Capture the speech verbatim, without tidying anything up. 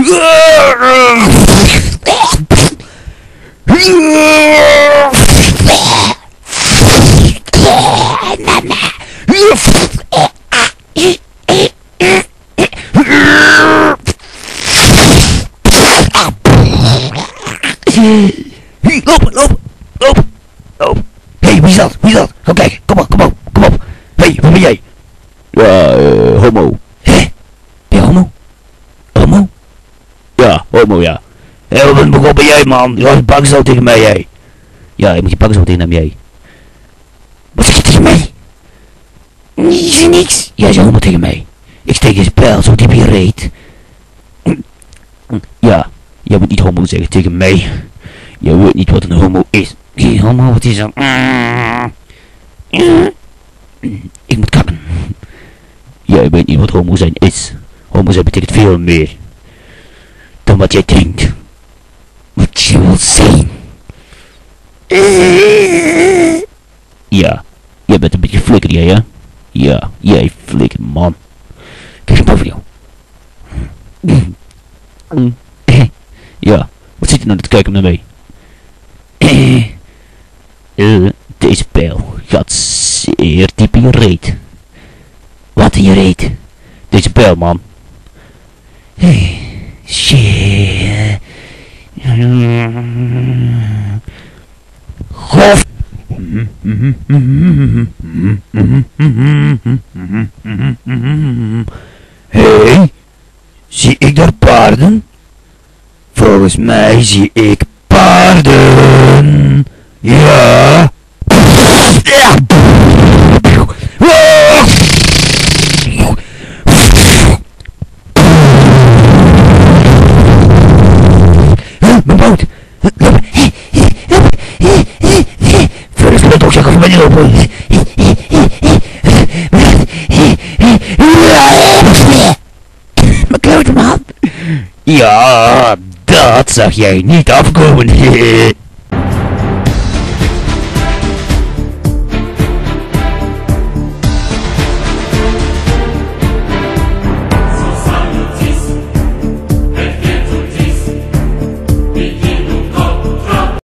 Loop, loop, loop, loop. Hé, hey, wie is dat? Wie is dat? Ga kijken, kom op, kom op, kom op. Hé, hey, wat ben jij? Ja, uh, homo. Hé? Ben je homo? Homo? Ja, homo, ja. Hé, hey, wat ben, ben jij, man? Je gaat pakken zo tegen mij, hé. Ja, je moet je pakken zo tegen hem, jij. Wat zeg je tegen mij? Je zegt niks. Jij zegt homo tegen mij. Ik steek je spel zo diep in je reet. Ja, jij moet niet homo zeggen tegen mij. Je weet niet wat een homo is. Hé, homo, wat is dat? Ik moet kakken. Jij weet niet wat homo zijn is. Homo zijn betekent veel meer dan wat jij denkt. Wat je wilt zijn. Ja, jij bent een beetje flikker, jij, hè? Ja, jij flikker, man. Kijk eens boven jou. Ja, wat zit je nou te kijken naar mij? Uh, deze pijl gaat zeer diep in je reet. Wat in je reet? Deze pijl, man. Hey, shit. Gof. Hey, zie ik daar paarden? Volgens mij zie ik paarden. Ja. Ja. Mijn boot. Loop. Voor de sleutelzak of ben je lopen? Mijn klote man. Ja, dat zag jij niet afkomen.